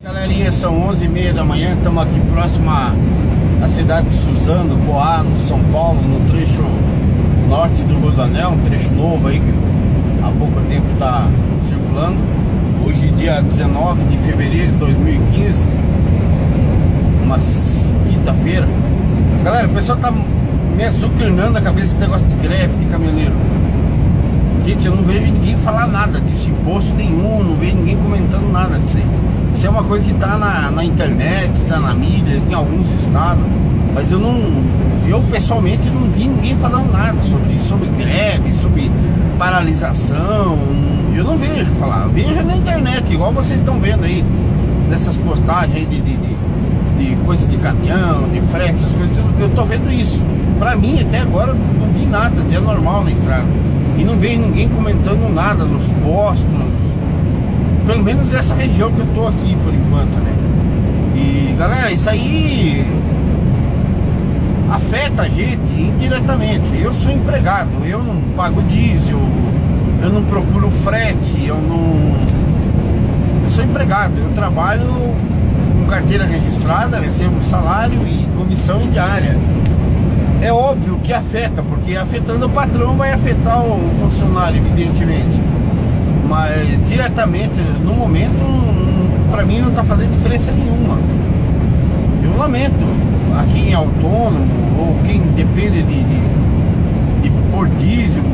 Galerinha, são 11h30 da manhã, estamos aqui próximo à cidade de Suzano, Poá, no São Paulo, no trecho norte do Rodoanel, um trecho novo aí que há pouco tempo está circulando. Hoje, dia 19 de fevereiro de 2015, uma quinta-feira. Galera, o pessoal tá me azucrinando a cabeça esse negócio de greve de caminhoneiro. Gente, eu não vejo ninguém falar nada disso, imposto nenhum, não vejo ninguém comentando nada disso aí. Isso é uma coisa que tá na internet, tá na mídia, em alguns estados, mas eu pessoalmente não vi ninguém falando nada sobre greve, sobre paralisação. Eu não vejo falar, vejo na internet, igual vocês estão vendo aí, nessas postagens aí de coisa de caminhão, de frete, essas coisas, eu tô vendo isso. Pra mim, até agora, eu não vi nada, é normal na estrada. E não vejo ninguém comentando nada nos postos, pelo menos nessa região que eu tô aqui por enquanto, né? E galera, isso aí afeta a gente indiretamente. Eu sou empregado, eu não pago diesel, eu não procuro frete, eu sou empregado, eu trabalho com carteira registrada, recebo salário e comissão diária. É óbvio que afeta, porque afetando o patrão vai afetar o funcionário, evidentemente. Mas diretamente, no momento, pra mim não tá fazendo diferença nenhuma. Eu lamento a quem é autônomo ou quem depende de pôr diesel.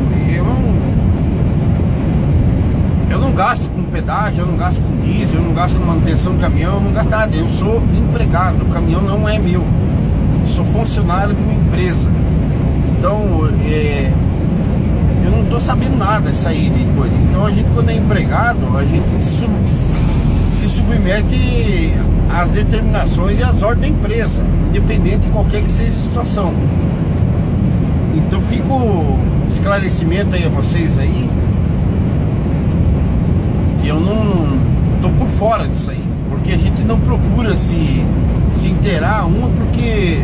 Eu não gasto com pedágio, eu não gasto com diesel, eu não gasto com manutenção do caminhão, eu não gasto nada. Eu sou empregado, o caminhão não é meu. Eu sou funcionário de uma empresa. Então, eu não tô sabendo nada disso aí de coisa. Então a gente, quando é empregado, a gente se submete às determinações e às ordens da empresa, independente de qualquer que seja a situação. Então fica o esclarecimento aí a vocês aí, que eu não tô por fora disso aí, porque a gente não procura se inteirar porque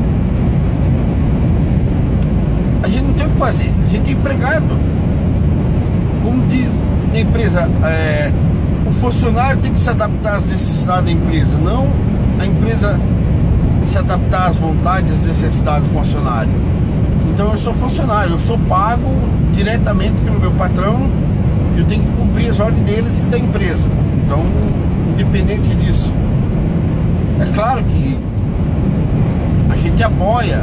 a gente não tem o que fazer, a gente é empregado. Como diz a empresa, o funcionário tem que se adaptar às necessidades da empresa, não a empresa se adaptar às vontades e necessidades do funcionário. Então eu sou funcionário, eu sou pago diretamente pelo meu patrão, eu tenho que cumprir as ordens deles e da empresa. Então, independente disso, é claro que a gente apoia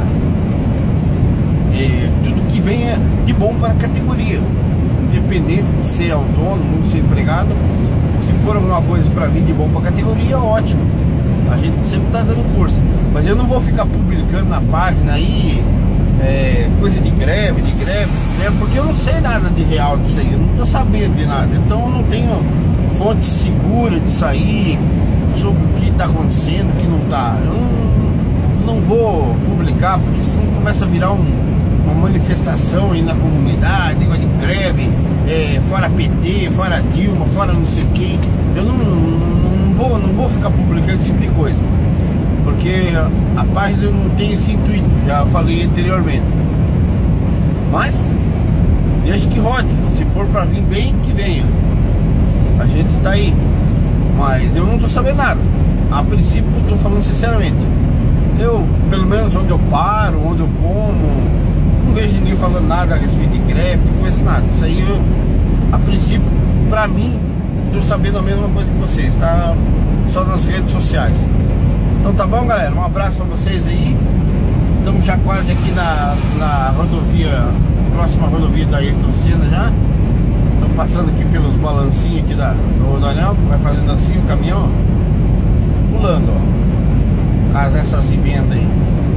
tudo que venha de bom para a categoria, independente de ser autônomo, de ser empregado. Se for alguma coisa para vir de bom para a categoria, ótimo, a gente sempre está dando força. Mas eu não vou ficar publicando na página aí coisa de greve, porque eu não sei nada de real disso aí, eu não estou sabendo de nada. Então eu não tenho fonte segura de sair sobre o que está acontecendo, o que não está. Eu não vou publicar, porque senão começa a virar uma manifestação aí na comunidade, negócio de greve, fora PT, fora Dilma, fora não sei quem. Eu não vou ficar publicando esse tipo de coisa, porque a página não tem esse intuito, já falei anteriormente. Mas deixa que rode, se for para vir bem, que venha. A gente tá aí, mas eu não tô sabendo nada. A princípio, tô falando sinceramente, eu, pelo menos onde eu paro, onde eu como, não vejo ninguém falando nada a respeito de greve, de coisa, nada. Isso aí, a princípio, pra mim, tô sabendo a mesma coisa que vocês, tá? Só nas redes sociais. Então tá bom, galera, um abraço pra vocês aí. Estamos já quase aqui na rodovia, próxima rodovia da Ayrton Senna já. Estamos passando aqui pelos balancinhos aqui do Rodoanel, vai fazendo assim o caminhão, ó, pulando, ó, caso essas emendas aí.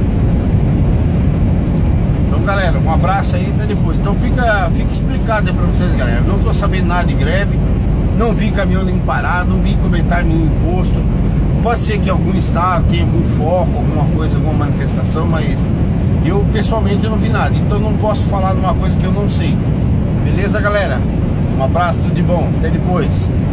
Então galera, um abraço aí, até depois. Então fica explicado aí pra vocês, galera. Não tô sabendo nada de greve, não vi caminhão nenhum parado, não vi comentário nenhum imposto. Pode ser que algum estado tenha algum foco, alguma coisa, alguma manifestação, mas eu pessoalmente não vi nada. Então não posso falar de uma coisa que eu não sei. Beleza, galera? Um abraço, tudo de bom. Até depois.